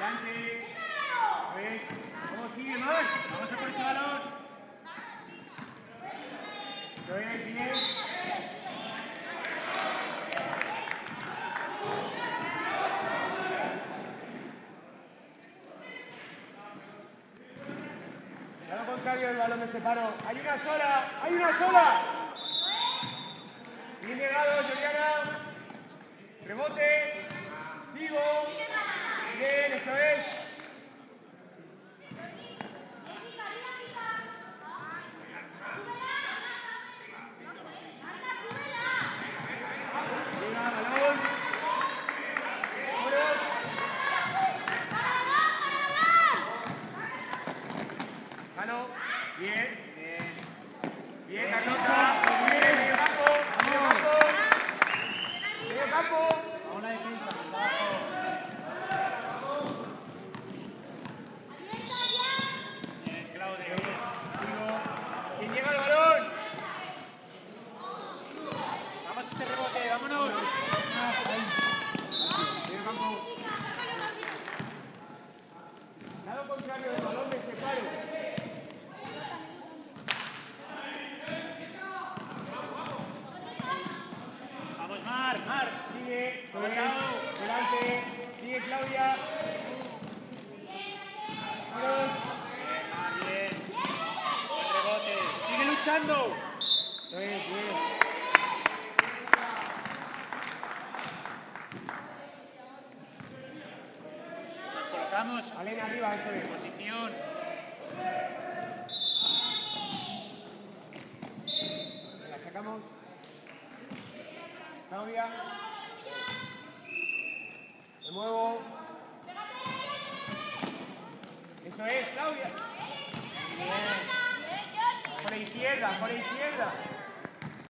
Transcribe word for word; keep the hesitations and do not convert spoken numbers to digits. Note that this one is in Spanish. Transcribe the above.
Adelante. Bien. Vamos, sigue más. Vamos a por ese balón. Bien, bien. Lado contrario del balón de separo. Hay una sola. Hay una sola. Bien llegado, Juliana. Rebote. Sigo. Bien, eso es. Venga, balón. Vámonos. Mano. Bien. Bien. Bien, Carlota. Bien, medio campo. Medio campo. Medio campo. Vamos a la defensa. Bien, Claudio. ¿Quién llega al balón? Vamos a ese rebote, vámonos. Medio campo. Lado contrario del balón de separo. Vamos, Mar, Mar. Sigue, colocado. Delante. Sigue, Claudia. Vámonos. Bien, Mar, bien. Buen rebote. Sigue luchando. Bien, bien. Nos colocamos. Alena arriba, eso es. Posición. La sacamos. Claudia. De nuevo. Eso es, Claudia. Bien. Por la izquierda, por la izquierda.